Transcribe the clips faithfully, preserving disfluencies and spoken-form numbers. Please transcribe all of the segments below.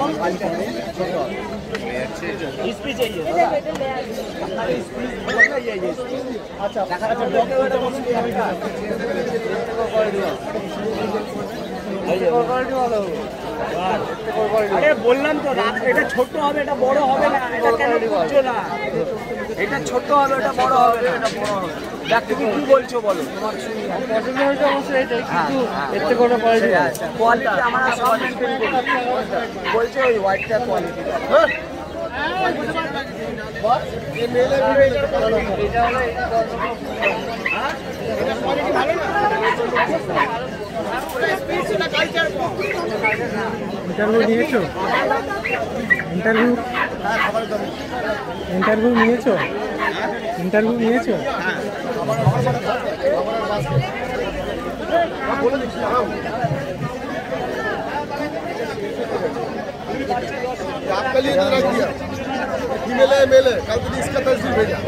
इस पे चाहिए अच्छा আরে বললাম তো এটা ছোট হবে এটা বড় হবে না এটা কেন বুঝছো না এটা ছোট হবে এটা বড় হবে না এটা বড় হবে দেখ তুমি কি বলছো বলো তোমার পছন্দ হয়েছে অবশ্যই এটাই কিন্তু এতে কোনো কোয়ালিটি আছে কোয়ালিটি আমরা সব মেইনটেইন করি বলছো ওই হোয়াইটটা কোয়ালিটি হ্যাঁ বস এই মেলে ভিডিও এটা হলো এটা হ্যাঁ এটা কোয়ালিটি ভালো না इंटरव्यू নিয়েছো इंटरव्यू হ্যাঁ খবর দাও इंटरव्यू নিয়েছো इंटरव्यू নিয়েছো হ্যাঁ খবর খবর হ্যাঁ বলে দিচ্ছি হ্যাঁ आपके लिए इधर रख दिया फीमेल है मेल है कल भी इसका तस्वीर भेजा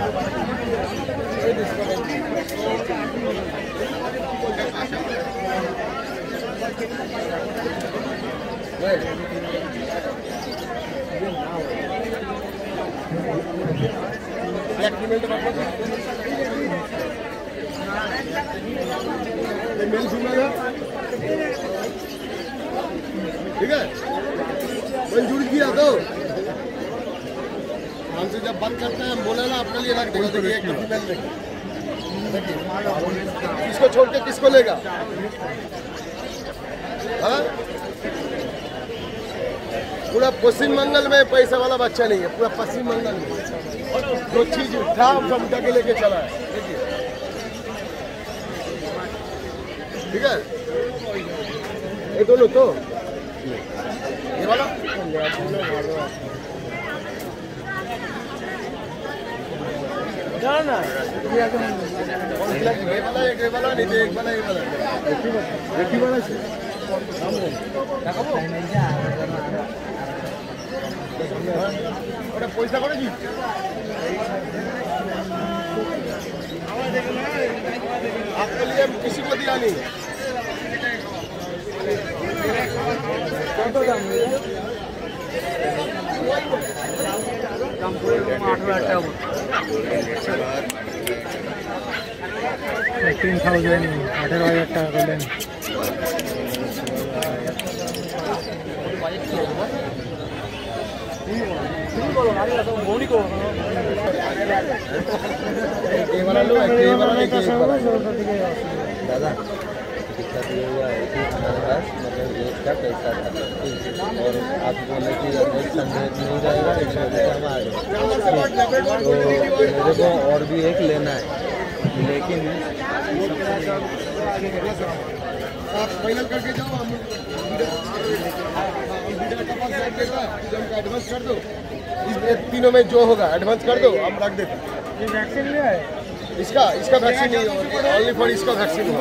ब्लैक फीमेल तो बात ये मेल फीमेल है ठीक है मंजूर किया तो हमसे जब बात करते हैं हम बोले ना आपके लिए रख देगा देखिए एक फीमेल देखिए किसको छोड़ के किसको लेगा हाँ पूरा पश्चिम बंगाल में पैसा वाला बच्चा नहीं है पूरा पश्चिम बंगाल में जो चीज था सब उठा के लेके चला है देखिए ठीक है ये दोनों तो ये वाला ना ये वाला एक ये वाला नहीं एक वाला ये वाला एक ही वाला ওটা পয়সা করে কি आपके लिए किसी को दिया नहीं कौन तो दाम দাম পড়ে আঠারো হাজার টাকা তিন থাউজেন্ড আঠারো হাজার টাকা করলেন दादा दिक्कत ये हुआ है कि हमारे पास मतलब एक का पैसा था और आप बोले कि नेक्स्ट संडे नहीं रहेगा इस वजह से हम आ गए तो मेरे को और भी एक लेना है लेकिन आप फाइनल करके जाओ हम एडवांस कर दो तीनों में जो होगा एडवांस कर दो हम रख देते ये वैक्सीन लिया है इसका इसका वैक्सीन नहीं होगा ओनली फॉर इसका वैक्सीन हुआ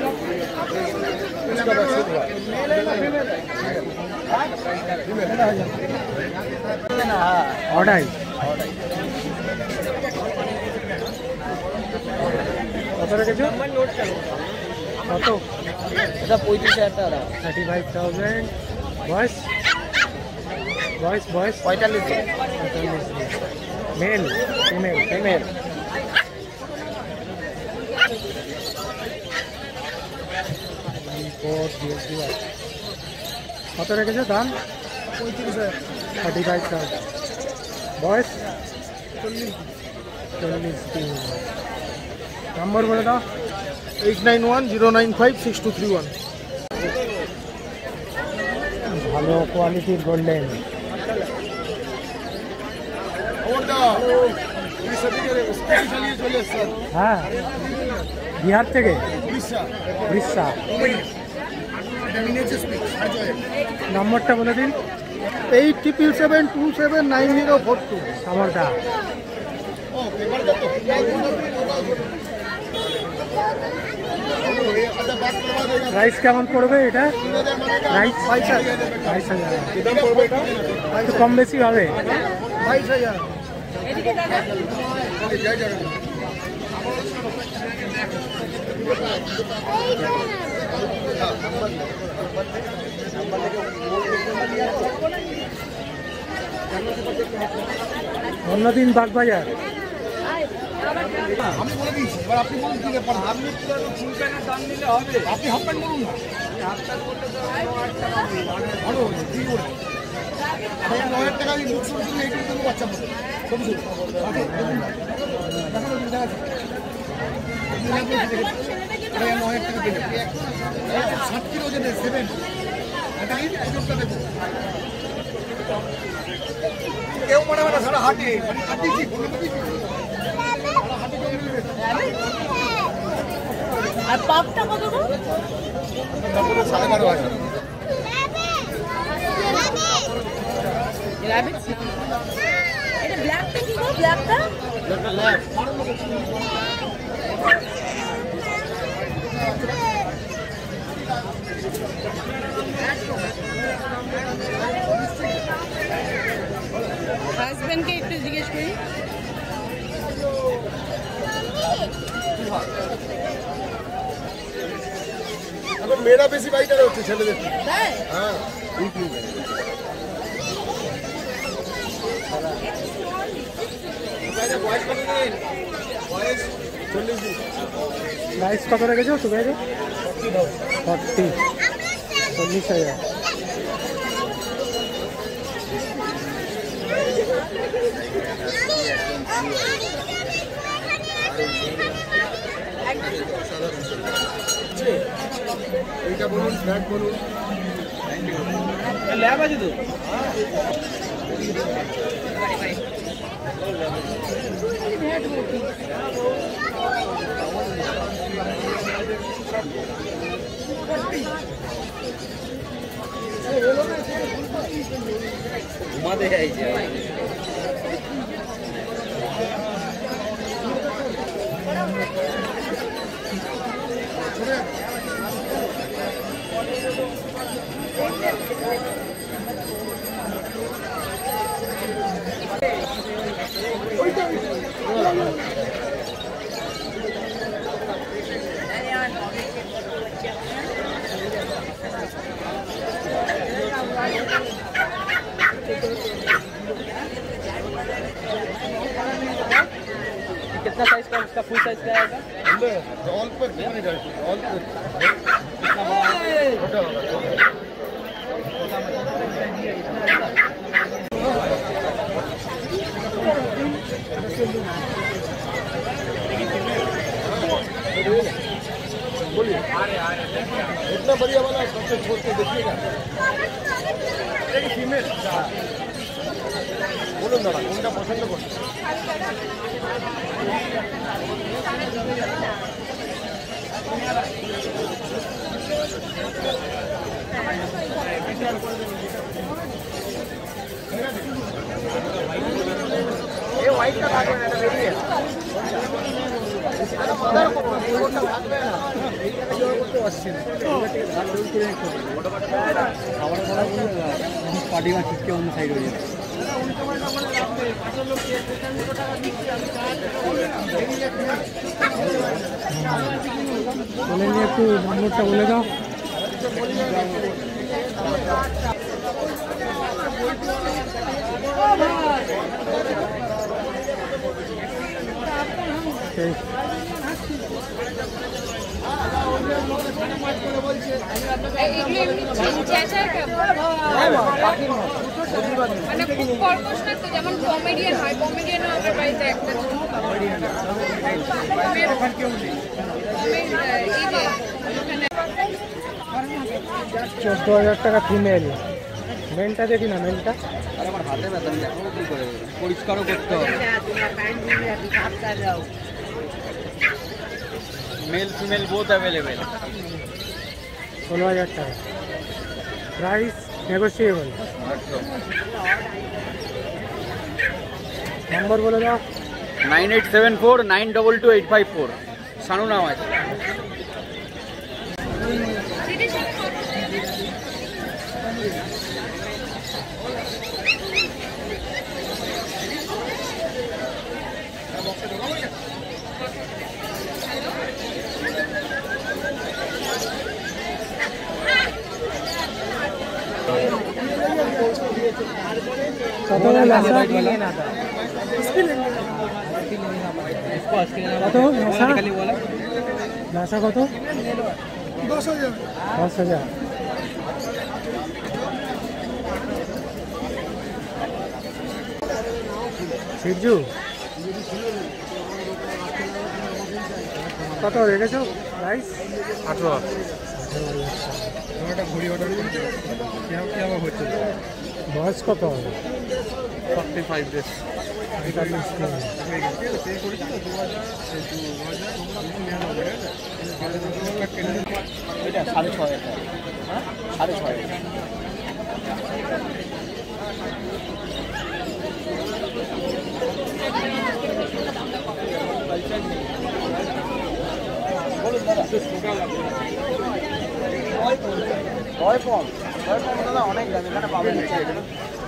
इसका वैक्सीन हुआ অর্ডাই কত রেখেছো কত এটা পঁয়ত্রিশ হাজার টাকা থার্টি ফাইভ থাউজেন্ড বয়স বয়স বয়স পঁয়তাল্লিশ পঁয়তাল্লিশ মেল ফিমেল ফিমেল কত রেখেছো দাম পঁয়ত্রিশ হাজার থার্টি ফাইভ থাউজেন্ড বয়স চল্লিশ চল্লিশ দিন নম্বর বলে দাও eight nine one zero nine five six two three one ভালো কোয়ালিটির গোল্ডেন হ্যাঁ বিহার থেকে উড়িষ্যা নম্বরটা বলে দিন eight triple seven two seven nine zero four two আমারটা প্রাইস কেমন পড়বে এটা প্রাইস বাইশ হাজার বাইশ হাজার একটু কম বেশি হবে বাইশ হাজার नंबर लेके অন্যদিন বাগবাজার। আমি বলে দিয়েছি, এবার আপনি বলুন কি ব্যাপার। আপনি ফুল প্যান্টের দাম নিলে হবে, আপনি হাফ প্যান্ট বলুন না। হাফ প্যান্ট বলতে তো আট টাকা ভালো কি করে নয় হাজার টাকা আমি বুক শুরু করলে এইটুকু তুমি বাচ্চা বলতে সবুজ নয় হাজার টাকা পেয়ে ষাট কিলো ওজনের সেভেন ওজনটা দেখো কেউ মনে হয় না সারা হাটে মানে হাঁটিয়েছি আর পাপটা কত গো? সাড়ে বারো হাজার। এটা ব্ল্যাকটা কি গো? ব্ল্যাকটা হাজবেন্ডকে একটু জিজ্ঞেস করি। এখন মেয়েরা বেশি বাইটারে হচ্ছে ছেলেদের। তাই? হ্যাঁ প্রাইস কত রেখেছো সুগারে? ফর্টি চল্লিশ হাজার। এইটা বলুন, ব্যাগ বলুন। ল্যাব আছে তো? ঘুমাতে চাইছে कितना साइज का उसका फुल साइज क्या आएगा? ऑल पर ऑल पर बोलिए इतना बढ़िया वाला सबसे छोड़ के देखिएगा। फीमेल बोलो ना कोनটা পছন্দ করুন। এই হোয়াইটটা থাকবে না, এটা বেরিয়ে এটা মাদার কোন কোনটা থাকবে না, এইটাকে জোড়া করতে পারছি না। এটা থেকে ধার দৌড় করে নিতে হবে। ওটা কাটতে হবে না, খাবার খারাপ হয়ে যাবে, পার্টি মা ঠিককে অন্য সাইড হয়ে যাবে। বলে নিয়ে একটু নম্বরটা বলে দাও। মানে খুব কর্কশ না তো, যেমন কমেডিয়ান হয়, কমেডিয়ানও আমার বাড়িতে একটা চোদ্দ হাজার টাকা ফিমেল। মেলটা দেখি না, মেলটা আর আমার হাতে ব্যথা, আমি দেখাবো কি করে, পরিষ্কারও করতে হবে। Male female both available. ষোলো হাজার টাকা প্রাইস নেগোসিয়েবল। নম্বর বলে দাও। Nine eight seven four nine double two eight five four. Shanu নাম আছে। কত লাসা কত লাসা লাসা কত দশ হাজার দশ হাজার সিজু কত রেখেছো প্রাইস আঠারো একটা ঘড়ি অর্ডার করতে কেমন হচ্ছে বয়স কত হবে ফর্টি ফাইভ ডেজ এটা সাড়ে ছয় হাজার সাড়ে ছয় হাজার বলুন দাদা ছয় কম ছয় কম দাদা অনেক দাম এখানে পাবেন